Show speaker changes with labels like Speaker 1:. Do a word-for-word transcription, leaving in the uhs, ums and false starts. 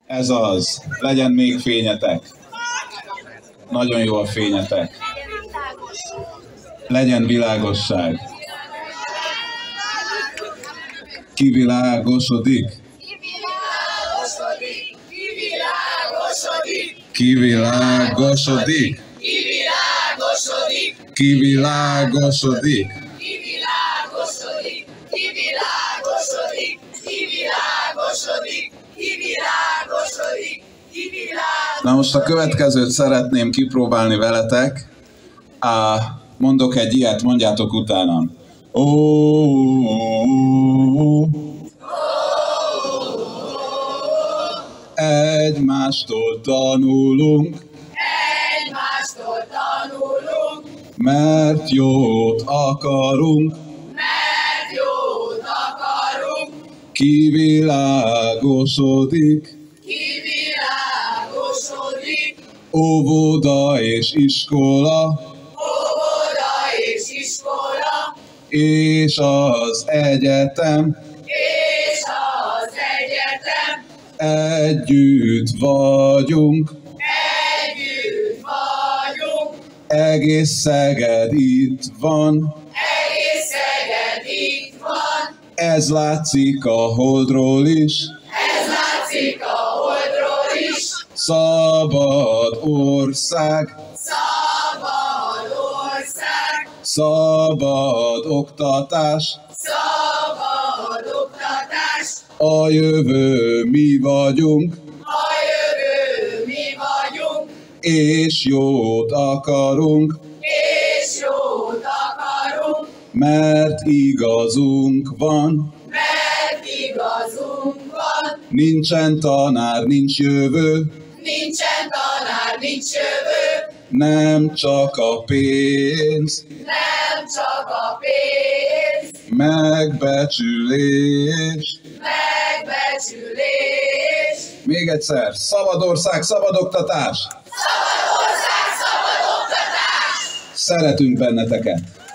Speaker 1: Ez az. Legyen még fényetek. Nagyon jó a fényetek. Legyen világosság. Kivilágosodik.
Speaker 2: Kivilágosodik. Kivilágosodik.
Speaker 1: Kivilágosodik.
Speaker 2: Kivilágosodik.
Speaker 1: Kivilágosodik.
Speaker 2: Kivilágosodik. Kivilágosodik. Kivilágosodik. Kivilágosodik. Kivilágosodik.
Speaker 1: Na most a következőt szeretném kipróbálni veletek. Á, mondok egy ilyet, mondjátok utánam. Ó, egymástól tanulunk,
Speaker 2: Egymástól tanulunk,
Speaker 1: mert jót akarunk,
Speaker 2: mert jót akarunk.
Speaker 1: kivilágosodik,
Speaker 2: Kivilágosodik.
Speaker 1: óvoda és iskola,
Speaker 2: Óvoda és iskola,
Speaker 1: és az egyetem,
Speaker 2: és az egyetem.
Speaker 1: együtt vagyunk,
Speaker 2: Együtt vagyunk,
Speaker 1: egész Szeged itt van,
Speaker 2: egész Szeged itt van.
Speaker 1: ez látszik a holdról is,
Speaker 2: Ez látszik a holdról is.
Speaker 1: szabad ország,
Speaker 2: Szabad ország,
Speaker 1: szabad oktatás,
Speaker 2: szabad oktatás.
Speaker 1: a jövő mi vagyunk,
Speaker 2: A jövő mi vagyunk,
Speaker 1: és jót akarunk,
Speaker 2: és jót akarunk,
Speaker 1: mert igazunk van,
Speaker 2: mert igazunk van.
Speaker 1: nincsen tanár, nincs jövő,
Speaker 2: Nincsen tanár, nincs jövő,
Speaker 1: nem csak a pénz,
Speaker 2: nem csak a pénz,
Speaker 1: megbecsülés.
Speaker 2: megbecsülés.
Speaker 1: Még egyszer, szabad ország, szabad oktatás,
Speaker 2: Szabad ország, szabad oktatás.
Speaker 1: szeretünk benneteket.